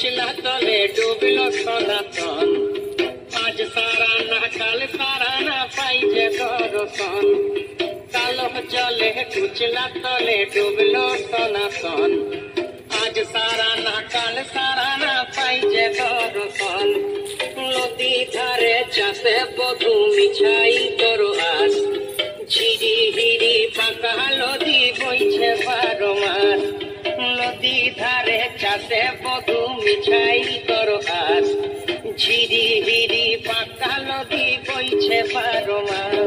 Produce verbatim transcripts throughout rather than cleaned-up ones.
কুচলা তলে ডুবলো সনাতন, আজ সারা না কাল সারা না পাইছে দর্শন। কালো জলে কুচলা তলে ডুবলো সনাতন, আজ সারা না কাল সারা না পাইছে দর্শন। নদী ধারে চাষে বধু মিছাই তোর আস, ঝিরি হিরি পাকা নদী বইছে বারো মাস। নদী ধারে চাষে বধু মিছাই তোর আস, ঝিরি হিরি পাকা নদী বইছে বারো মাস।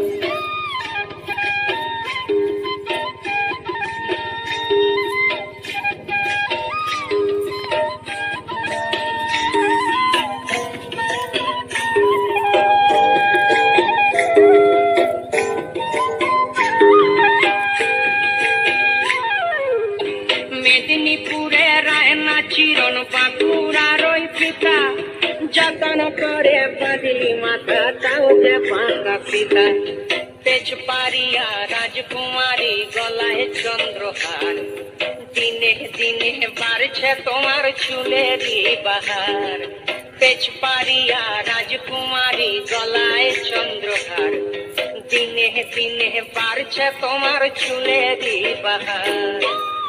মেদিনীপুরে রায়না চিরন বাঁকুড়ার ওই পিতা, যতন করে বাঁধলি মাথা তাও যে ফাঁকা পিতা। তেজপাড়িয়া রাজকুমারী গলায় চন্দ্রহার, দিনে দিনে বাড়ছে তোমার চুলেরই বাহার। তেজপাড়িয়া রাজকুমারী গলায় চন্দ্রহার, দিনে দিনে বাড়ছে তোমার চুলেরই বাহার।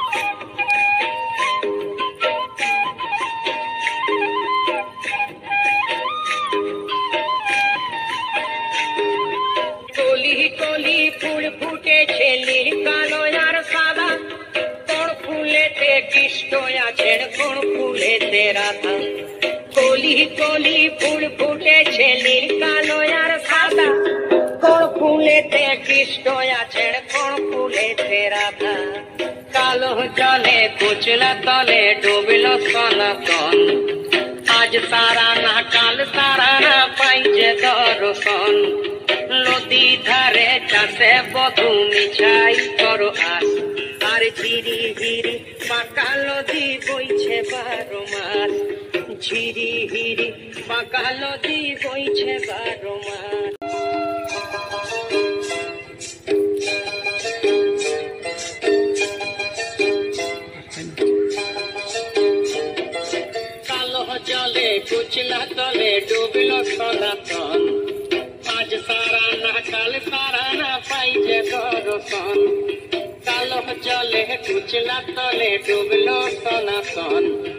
কলি কলি ফুল ফুটেছে নীল কালো আর সাদা, কোন ফুলেতে কৃষ্ণ আছেন কোন ফুলেতে রাধা। কলি কলি ফুল ফুটেছে নীল কালো আর সাদা, কোন ফুলেতে কৃষ্ণ আছেন কোন ফুলেতে রাধা। কালো জলে কুচলা তলে ডুবলো সনাতন, আজ সারা না কাল সারা না পাইছে দর্শন। নদী ধারে চাষে বধু মিছাই তোর আস, আর ঝিরি হিরি পাকা নদী বইছে বারো মাস। ঝিরি হিরি পাকা নদী বইছে বারো মাস। কালো জলে কুচলা তলে ডুবলো সনাতন, আজ সারা না কাল সারা না পাইছে দর্শন। কালো জলে কুচলা তলে ডুবলো সনাতন,